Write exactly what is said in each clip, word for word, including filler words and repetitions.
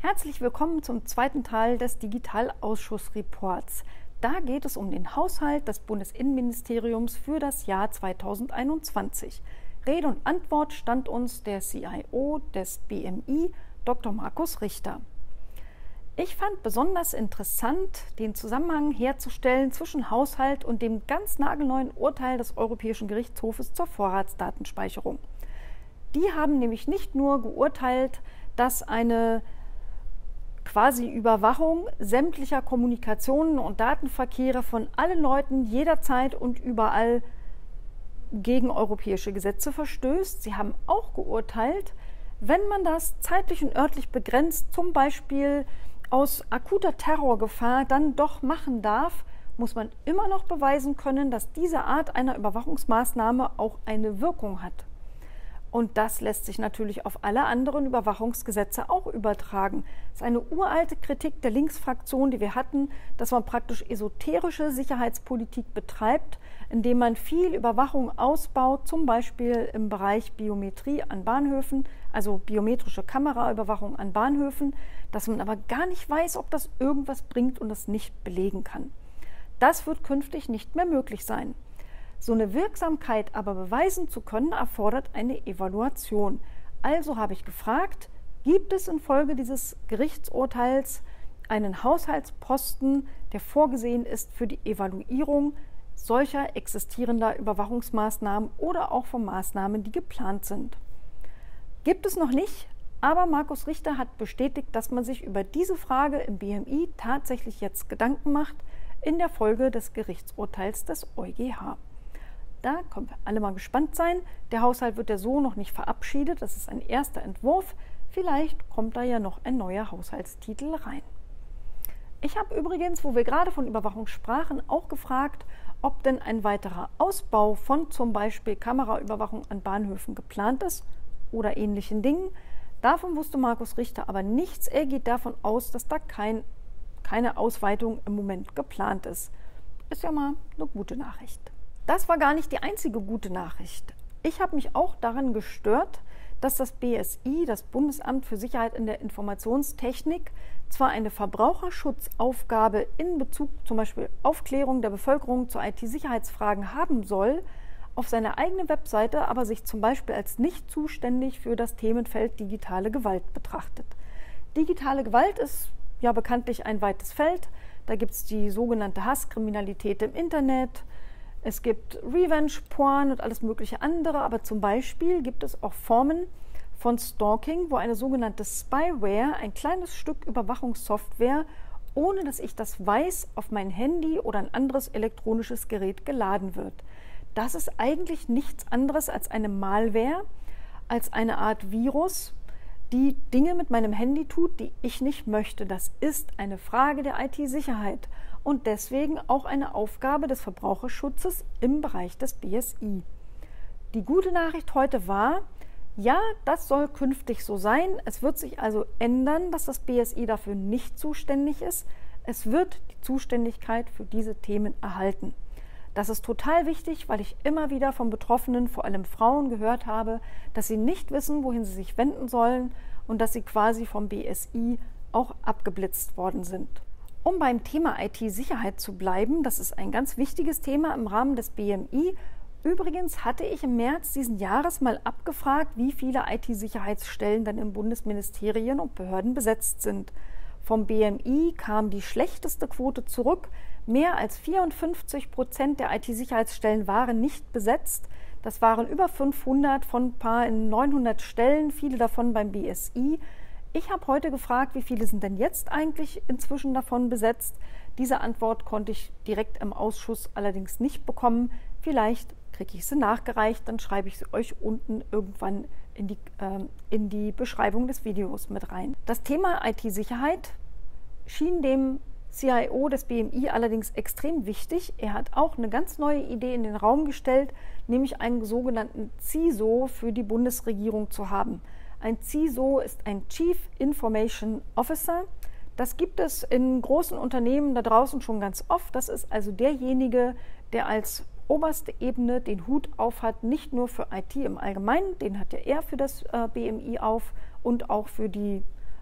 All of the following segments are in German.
Herzlich willkommen zum zweiten Teil des Digitalausschuss-Reports. Da geht es um den Haushalt des Bundesinnenministeriums für das Jahr zweitausendeinundzwanzig. Rede und Antwort stand uns der C I O des B M I, Doktor Markus Richter. Ich fand besonders interessant, den Zusammenhang herzustellen zwischen Haushalt und dem ganz nagelneuen Urteil des Europäischen Gerichtshofes zur Vorratsdatenspeicherung. Die haben nämlich nicht nur geurteilt, dass eine quasi Überwachung sämtlicher Kommunikationen und Datenverkehre von allen Leuten jederzeit und überall gegen europäische Gesetze verstößt. Sie haben auch geurteilt, wenn man das zeitlich und örtlich begrenzt, zum Beispiel aus akuter Terrorgefahr, dann doch machen darf, muss man immer noch beweisen können, dass diese Art einer Überwachungsmaßnahme auch eine Wirkung hat. Und das lässt sich natürlich auf alle anderen Überwachungsgesetze auch übertragen. Das ist eine uralte Kritik der Linksfraktion, die wir hatten, dass man praktisch esoterische Sicherheitspolitik betreibt, indem man viel Überwachung ausbaut, zum Beispiel im Bereich Biometrie an Bahnhöfen, also biometrische Kameraüberwachung an Bahnhöfen, dass man aber gar nicht weiß, ob das irgendwas bringt und das nicht belegen kann. Das wird künftig nicht mehr möglich sein. So eine Wirksamkeit aber beweisen zu können, erfordert eine Evaluation. Also habe ich gefragt, gibt es infolge dieses Gerichtsurteils einen Haushaltsposten, der vorgesehen ist für die Evaluierung solcher existierender Überwachungsmaßnahmen oder auch von Maßnahmen, die geplant sind? Gibt es noch nicht, aber Markus Richter hat bestätigt, dass man sich über diese Frage im B M I tatsächlich jetzt Gedanken macht in der Folge des Gerichtsurteils des EuGH. Da können wir alle mal gespannt sein. Der Haushalt wird ja so noch nicht verabschiedet. Das ist ein erster Entwurf. Vielleicht kommt da ja noch ein neuer Haushaltstitel rein. Ich habe übrigens, wo wir gerade von Überwachung sprachen, auch gefragt, ob denn ein weiterer Ausbau von zum Beispiel Kameraüberwachung an Bahnhöfen geplant ist oder ähnlichen Dingen. Davon wusste Markus Richter aber nichts. Er geht davon aus, dass da kein, keine Ausweitung im Moment geplant ist. Ist ja mal eine gute Nachricht. Das war gar nicht die einzige gute Nachricht. Ich habe mich auch daran gestört, dass das B S I, das Bundesamt für Sicherheit in der Informationstechnik, zwar eine Verbraucherschutzaufgabe in Bezug zum Beispiel Aufklärung der Bevölkerung zu I T-Sicherheitsfragen haben soll, auf seiner eigenen Webseite aber sich zum Beispiel als nicht zuständig für das Themenfeld digitale Gewalt betrachtet. Digitale Gewalt ist ja bekanntlich ein weites Feld. Da gibt es die sogenannte Hasskriminalität im Internet. Es gibt Revenge-Porn und alles mögliche andere, aber zum Beispiel gibt es auch Formen von Stalking, wo eine sogenannte Spyware, ein kleines Stück Überwachungssoftware, ohne dass ich das weiß, auf mein Handy oder ein anderes elektronisches Gerät geladen wird. Das ist eigentlich nichts anderes als eine Malware, als eine Art Virus, die Dinge mit meinem Handy tut, die ich nicht möchte. Das ist eine Frage der I T-Sicherheit. Und deswegen auch eine Aufgabe des Verbraucherschutzes im Bereich des B S I. Die gute Nachricht heute war, ja, das soll künftig so sein. Es wird sich also ändern, dass das B S I dafür nicht zuständig ist. Es wird die Zuständigkeit für diese Themen erhalten. Das ist total wichtig, weil ich immer wieder von Betroffenen, vor allem Frauen, gehört habe, dass sie nicht wissen, wohin sie sich wenden sollen und dass sie quasi vom B S I auch abgeblitzt worden sind. Um beim Thema I T-Sicherheit zu bleiben, das ist ein ganz wichtiges Thema im Rahmen des B M I. Übrigens hatte ich im März diesen Jahres mal abgefragt, wie viele I T-Sicherheitsstellen dann im Bundesministerien und Behörden besetzt sind. Vom B M I kam die schlechteste Quote zurück. Mehr als vierundfünfzig Prozent der I T-Sicherheitsstellen waren nicht besetzt. Das waren über fünfhundert von ein paar neunhundert Stellen, viele davon beim B S I. Ich habe heute gefragt, wie viele sind denn jetzt eigentlich inzwischen davon besetzt. Diese Antwort konnte ich direkt im Ausschuss allerdings nicht bekommen. Vielleicht kriege ich sie nachgereicht, dann schreibe ich sie euch unten irgendwann in die, äh, in die Beschreibung des Videos mit rein. Das Thema I T-Sicherheit schien dem C I O des B M I allerdings extrem wichtig. Er hat auch eine ganz neue Idee in den Raum gestellt, nämlich einen sogenannten C I S O für die Bundesregierung zu haben. Ein C I S O ist ein Chief Information Officer. Das gibt es in großen Unternehmen da draußen schon ganz oft. Das ist also derjenige, der als oberste Ebene den Hut auf hat, nicht nur für I T im Allgemeinen, den hat ja er für das äh, B M I auf und auch für die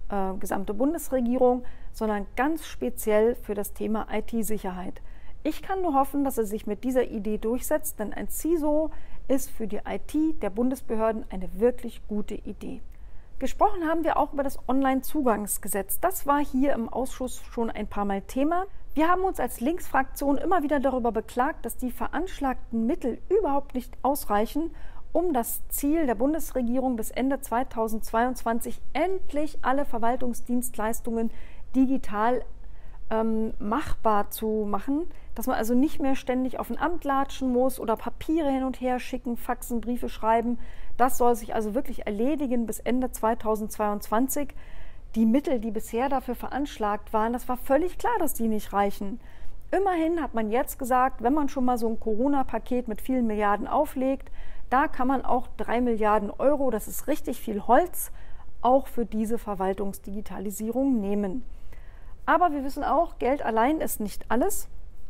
äh, gesamte Bundesregierung, sondern ganz speziell für das Thema I T-Sicherheit. Ich kann nur hoffen, dass er sich mit dieser Idee durchsetzt, denn ein C I S O ist für die I T der Bundesbehörden eine wirklich gute Idee. Gesprochen haben wir auch über das Onlinezugangsgesetz. Das war hier im Ausschuss schon ein paar Mal Thema. Wir haben uns als Linksfraktion immer wieder darüber beklagt, dass die veranschlagten Mittel überhaupt nicht ausreichen, um das Ziel der Bundesregierung bis Ende zweitausendzweiundzwanzig endlich alle Verwaltungsdienstleistungen digital ähm, machbar zu machen, dass man also nicht mehr ständig auf ein Amt latschen muss oder Papiere hin und her schicken, Faxen, Briefe schreiben. Das soll sich also wirklich erledigen bis Ende zweitausendzweiundzwanzig. Die Mittel, die bisher dafür veranschlagt waren, das war völlig klar, dass die nicht reichen. Immerhin hat man jetzt gesagt, wenn man schon mal so ein Corona-Paket mit vielen Milliarden auflegt, da kann man auch drei Milliarden Euro, das ist richtig viel Holz, auch für diese Verwaltungsdigitalisierung nehmen. Aber wir wissen auch, Geld allein ist nicht alles.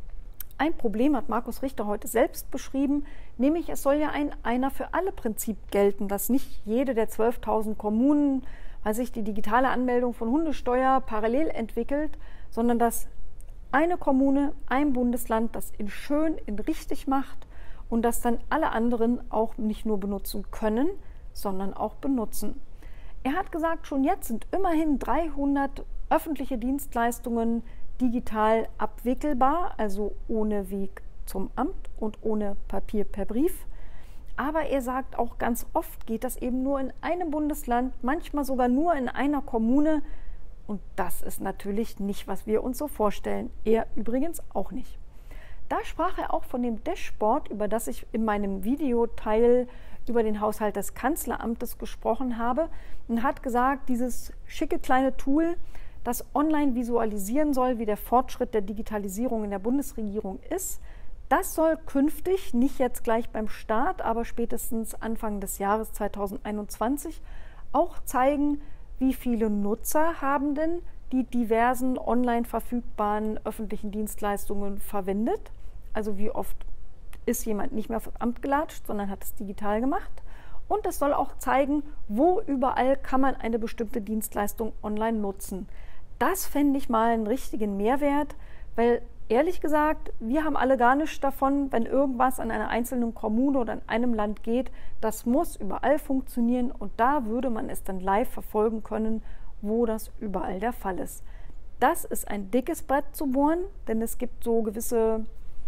Ein Problem hat Markus Richter heute selbst beschrieben, nämlich es soll ja ein Einer-für-alle-Prinzip gelten, dass nicht jede der zwölftausend Kommunen, weil sich die digitale Anmeldung von Hundesteuer parallel entwickelt, sondern dass eine Kommune, ein Bundesland das in schön, in richtig macht und das dann alle anderen auch nicht nur benutzen können, sondern auch benutzen. Er hat gesagt, schon jetzt sind immerhin dreihundert öffentliche Dienstleistungen digital abwickelbar, also ohne Weg zum Amt und ohne Papier per Brief. Aber er sagt auch, ganz oft geht das eben nur in einem Bundesland, manchmal sogar nur in einer Kommune. Und das ist natürlich nicht, was wir uns so vorstellen. Er übrigens auch nicht. Da sprach er auch von dem Dashboard, über das ich in meinem Videoteil über den Haushalt des Kanzleramtes gesprochen habe, und hat gesagt, dieses schicke kleine Tool, das online visualisieren soll, wie der Fortschritt der Digitalisierung in der Bundesregierung ist, das soll künftig, nicht jetzt gleich beim Start, aber spätestens Anfang des Jahres zweitausendeinundzwanzig, auch zeigen, wie viele Nutzer haben denn die diversen online verfügbaren öffentlichen Dienstleistungen verwendet. Also wie oft ist jemand nicht mehr auf Amt gelatscht, sondern hat es digital gemacht. Und es soll auch zeigen, wo überall kann man eine bestimmte Dienstleistung online nutzen. Das fände ich mal einen richtigen Mehrwert, weil ehrlich gesagt, wir haben alle gar nichts davon, wenn irgendwas an einer einzelnen Kommune oder in einem Land geht. Das muss überall funktionieren und da würde man es dann live verfolgen können, wo das überall der Fall ist. Das ist ein dickes Brett zu bohren, denn es gibt so gewisse,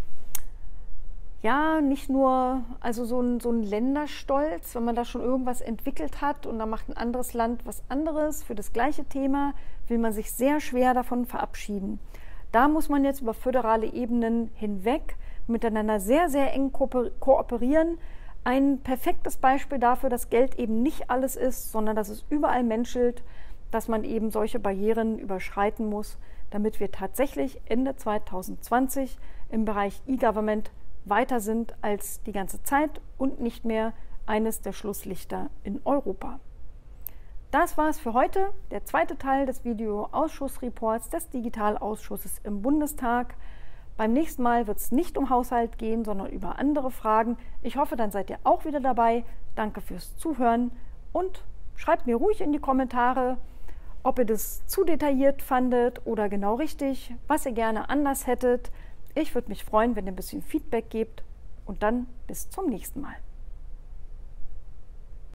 ja, nicht nur, also so ein, so ein Länderstolz, wenn man da schon irgendwas entwickelt hat und dann macht ein anderes Land was anderes für das gleiche Thema, will man sich sehr schwer davon verabschieden. Da muss man jetzt über föderale Ebenen hinweg miteinander sehr, sehr eng kooperieren. Ein perfektes Beispiel dafür, dass Geld eben nicht alles ist, sondern dass es überall menschelt, dass man eben solche Barrieren überschreiten muss, damit wir tatsächlich Ende zweitausendzwanzig im Bereich E-Government weiter sind als die ganze Zeit und nicht mehr eines der Schlusslichter in Europa. Das war es für heute, der zweite Teil des Video-Ausschussreports des Digitalausschusses im Bundestag. Beim nächsten Mal wird es nicht um Haushalt gehen, sondern über andere Fragen. Ich hoffe, dann seid ihr auch wieder dabei. Danke fürs Zuhören und schreibt mir ruhig in die Kommentare, ob ihr das zu detailliert fandet oder genau richtig, was ihr gerne anders hättet. Ich würde mich freuen, wenn ihr ein bisschen Feedback gebt und dann bis zum nächsten Mal.